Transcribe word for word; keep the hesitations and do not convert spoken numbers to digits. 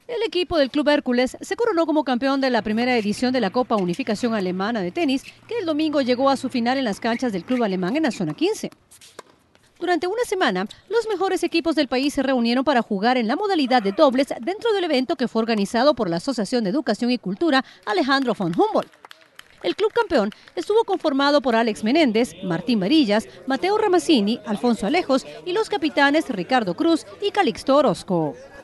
El equipo del Club Hércules se coronó como campeón de la primera edición de la Copa Unificación Alemana de Tenis, que el domingo llegó a su final en las canchas del club alemán en la zona quince. Durante una semana, los mejores equipos del país se reunieron para jugar en la modalidad de dobles dentro del evento que fue organizado por la Asociación de Educación y Cultura Alejandro von Humboldt. El club campeón estuvo conformado por Alex Menéndez, Martín Varillas, Mateo Ramazzini, Alfonso Alejos y los capitanes Ricardo Cruz y Calixto Orozco.